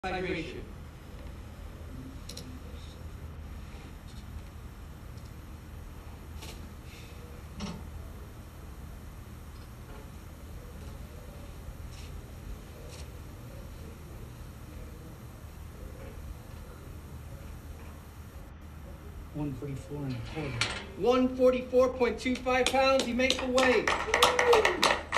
Vibration. $144.25. 144.25 pounds. He makes the weight.